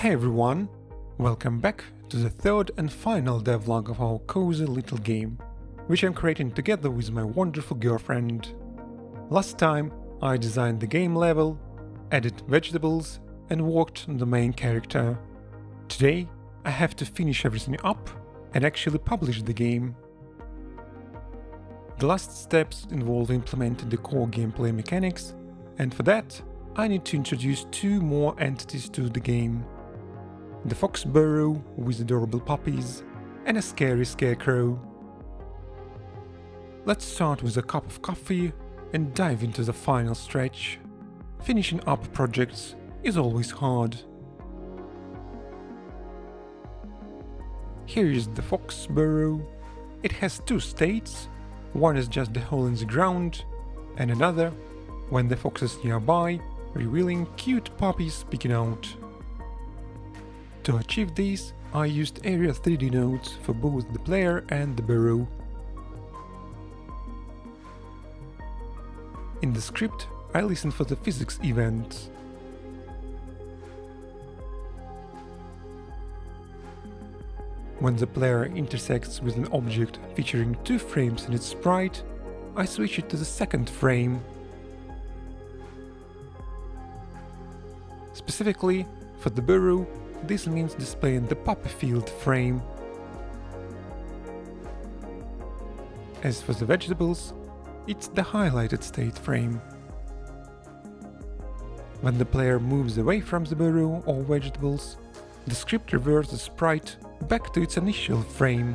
Hey everyone! Welcome back to the third and final devlog of our cozy little game, which I'm creating together with my wonderful girlfriend. Last time I designed the game level, added vegetables and worked on the main character. Today I have to finish everything up and actually publish the game. The last steps involve implementing the core gameplay mechanics, and for that I need to introduce two more entities to the game. The fox burrow with adorable puppies and a scary scarecrow. Let's start with a cup of coffee and dive into the final stretch. Finishing up projects is always hard. Here is the fox burrow. It has two states. One is just the hole in the ground, and another when the fox is nearby, revealing cute puppies peeking out. To achieve this, I used area 3D nodes for both the player and the burrow. In the script, I listened for the physics events. When the player intersects with an object featuring two frames in its sprite, I switch it to the second frame. Specifically, for the burrow, this means displaying the puppy field frame. As for the vegetables, it's the highlighted state frame. When the player moves away from the burrow or vegetables, the script reverts the sprite back to its initial frame.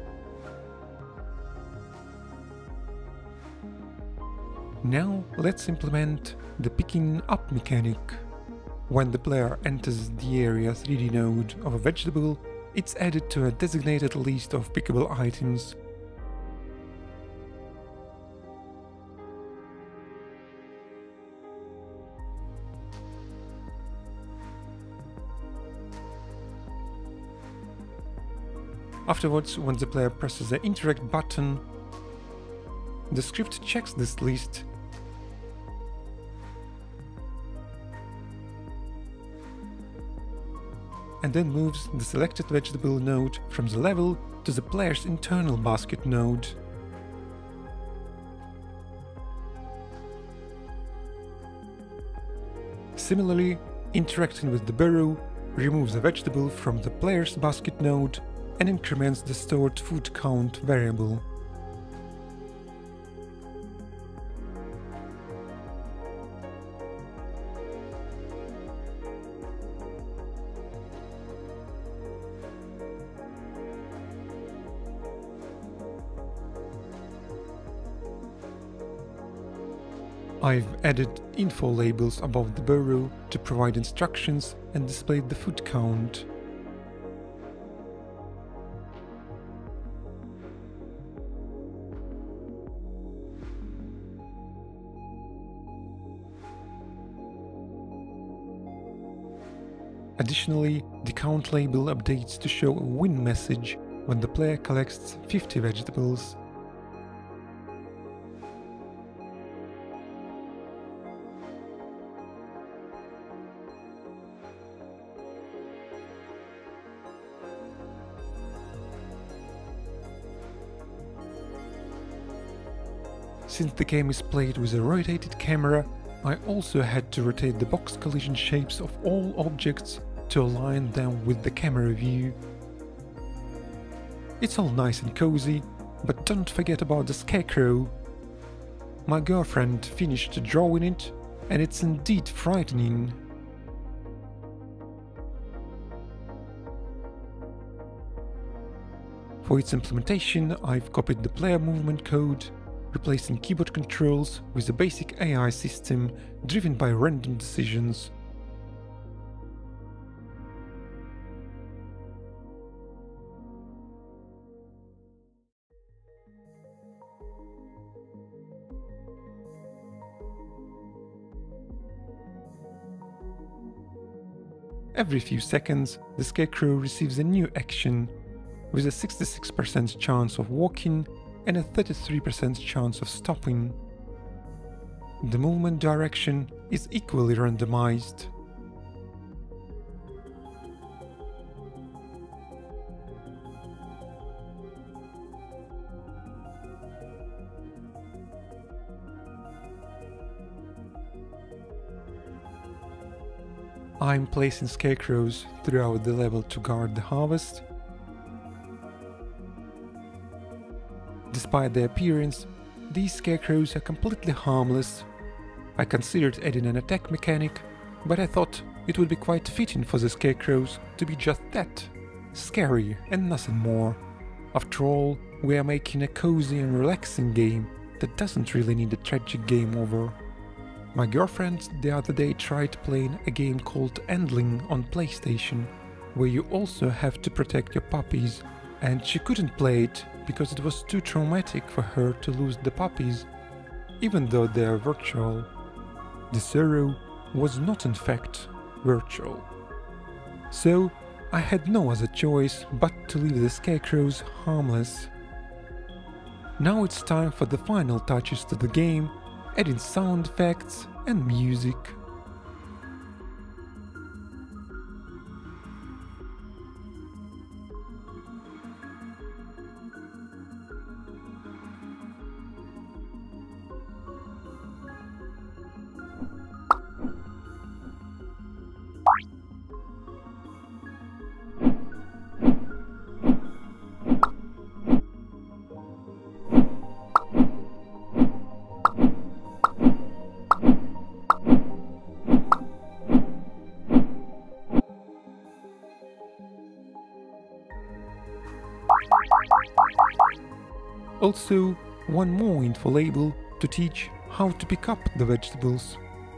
Now let's implement the picking up mechanic. When the player enters the area 3D node of a vegetable, it's added to a designated list of pickable items. Afterwards, when the player presses the interact button, the script checks this list and then moves the selected vegetable node from the level to the player's internal basket node. Similarly, interacting with the burrow removes the vegetable from the player's basket node and increments the stored food count variable. I've added info labels above the burrow to provide instructions and displayed the food count. Additionally, the count label updates to show a win message when the player collects 50 vegetables. Since the game is played with a rotated camera, I also had to rotate the box collision shapes of all objects to align them with the camera view. It's all nice and cozy, but don't forget about the scarecrow. My girlfriend finished drawing it, and it's indeed frightening. For its implementation, I've copied the player movement code, replacing keyboard controls with a basic AI system driven by random decisions. Every few seconds, the scarecrow receives a new action, with a 66% chance of walking and a 33% chance of stopping. The movement direction is equally randomized. I'm placing scarecrows throughout the level to guard the harvest. Despite their appearance, these scarecrows are completely harmless. I considered adding an attack mechanic, but I thought it would be quite fitting for the scarecrows to be just that, scary and nothing more. After all, we are making a cozy and relaxing game that doesn't really need a tragic game over. My girlfriend the other day tried playing a game called Handling on PlayStation, where you also have to protect your puppies, and she couldn't play it because it was too traumatic for her to lose the puppies, even though they are virtual. The sorrow was not in fact virtual. So I had no other choice but to leave the scarecrows harmless. Now it's time for the final touches to the game, adding sound effects and music. Also, one more info label to teach how to pick up the vegetables.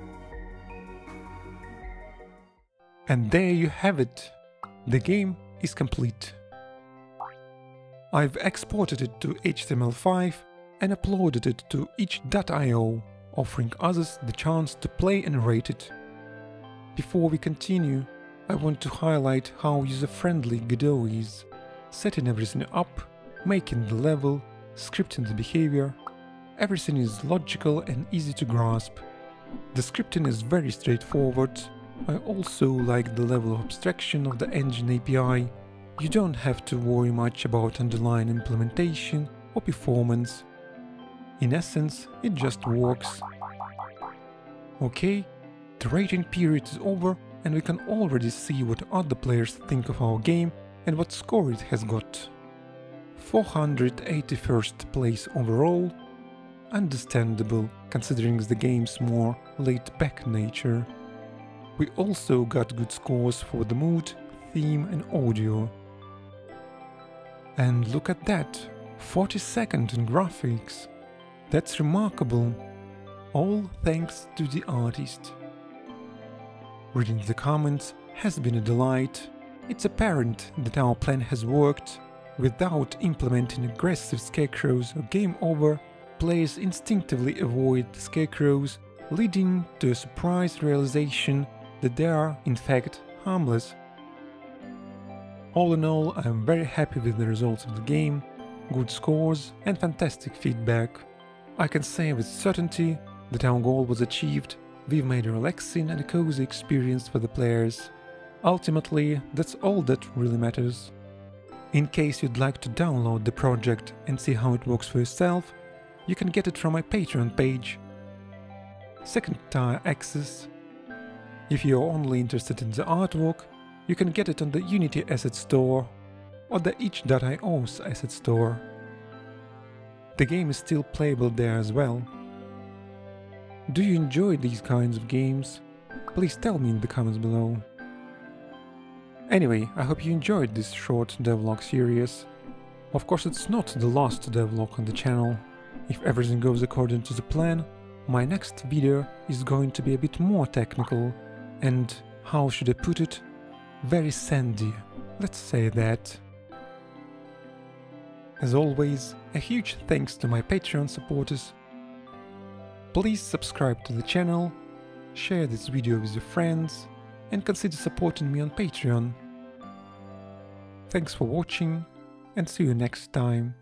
And there you have it. The game is complete. I've exported it to HTML5 and uploaded it to itch.io, offering others the chance to play and rate it. Before we continue, I want to highlight how user-friendly Godot is, setting everything up, making the level, scripting the behavior. Everything is logical and easy to grasp. The scripting is very straightforward. I also like the level of abstraction of the engine API. You don't have to worry much about underlying implementation or performance. In essence, it just works. Okay, the rating period is over and we can already see what other players think of our game and what score it has got. 481st place overall. Understandable, considering the game's more laid-back nature. We also got good scores for the mood, theme and audio. And look at that, 42nd in graphics. That's remarkable. All thanks to the artist. Reading the comments has been a delight. It's apparent that our plan has worked. Without implementing aggressive scarecrows or game over, players instinctively avoid the scarecrows, leading to a surprise realization that they are, in fact, harmless. All in all, I am very happy with the results of the game, good scores and fantastic feedback. I can say with certainty that our goal was achieved. We've made a relaxing and a cozy experience for the players. Ultimately, that's all that really matters. In case you'd like to download the project and see how it works for yourself, you can get it from my Patreon page. Second tier access. If you're only interested in the artwork, you can get it on the Unity Asset Store or the itch.io's Asset Store. The game is still playable there as well. Do you enjoy these kinds of games? Please tell me in the comments below. Anyway, I hope you enjoyed this short devlog series. Of course, it's not the last devlog on the channel. If everything goes according to the plan, my next video is going to be a bit more technical and, how should I put it, very sandy, let's say that. As always, a huge thanks to my Patreon supporters. Please subscribe to the channel, share this video with your friends, and consider supporting me on Patreon. Thanks for watching, and see you next time.